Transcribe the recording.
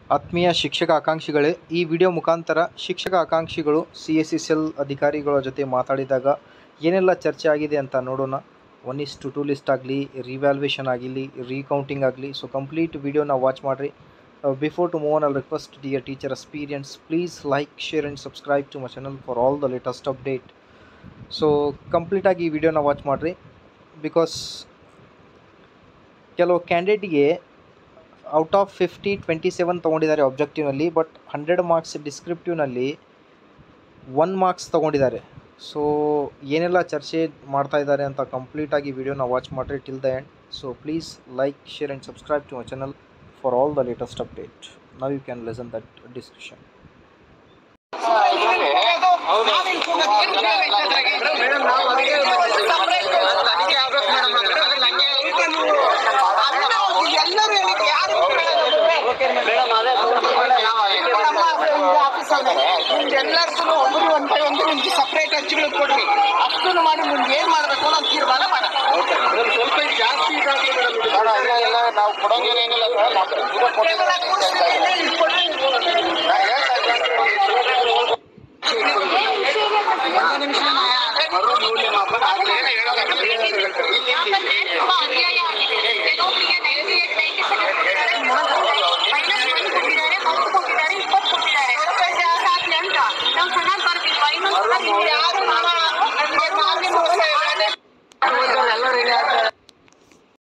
ಆತ್ಮೀಯ ಶಿಕ್ಷಕ ಆಕಾಂಕ್ಷಿಗಳೇ, ಈ ವಿಡಿಯೋ ಮುಖಾಂತರ ಶಿಕ್ಷಕ ಆಕಾಂಕ್ಷಿಗಳು CSE ಸೆಲ್ ಅಧಿಕಾರಿಗಳ ಜೊತೆ ಮಾತಾಡಿದಾಗ ಏನೆಲ್ಲ ಚರ್ಚೆ ಆಗಿದೆ ಅಂತ ನೋಡೋಣ. 1:2 ಲಿಸ್ಟ್ ಆಗಲಿ, ರಿವ್ಯಾಲ್ಯೂಯೇಷನ್ ಆಗಲಿ, ರೀಕೌಂಟಿಂಗ್ ಆಗಲಿ, ಸೊ ಕಂಪ್ಲೀಟ್ ವಿಡಿಯೋನ ವಾಚ್ ಮಾಡಿರಿ. Before to move on, I request dear teacher experience, please like, share and subscribe to my channel for all the latest update. So ಕಂಪ್ಲೀಟಾಗಿ ಈ ವಿಡಿಯೋನ ವಾಚ್ ಮಾಡಿರಿ. ಬಿಕಾಸ್ ಕೆಲವು ಕ್ಯಾಂಡಿಡೇಟ್ಗೆ ಔಟ್ ಆಫ್ 50 27 ತೊಗೊಂಡಿದ್ದಾರೆ ಆಬ್ಜೆಕ್ಟಿವ್ನಲ್ಲಿ, ಬಟ್ 100 ಮಾರ್ಕ್ಸ್ ಡಿಸ್ಕ್ರಿಪ್ಟಿವ್ನಲ್ಲಿ 1 ಮಾರ್ಕ್ಸ್ ತೊಗೊಂಡಿದ್ದಾರೆ. ಸೊ ಏನೆಲ್ಲ ಚರ್ಚೆ ಮಾಡ್ತಾ ಇದ್ದಾರೆ ಅಂತ ಕಂಪ್ಲೀಟಾಗಿ ವಿಡಿಯೋನ ವಾಚ್ ಮಾಡಿರಿ till the end. So please like, share and subscribe to my channel for all the latest update. Now you can listen that discussion. ಎಲ್ಲರಿಗೂ ಒಂದು ನಿಮ್ಗೆ ಸಪ್ರೇಟ್ ಅರ್ಜಿಗಳು ಕೊಡ್ರಿ, ಅಷ್ಟನ್ನು ಮಾಡಿ ಮುಂದೆ ಏನ್ ಮಾಡಬೇಕು ಅನ್ನೋ ತೀರ್ಮಾನ ಮಾಡೋಣ. ಸ್ವಲ್ಪ ಜಾಸ್ತಿ ಎಲ್ಲ ನಾವು ಕೊಡೋಂಗೇನಿಲ್ಲ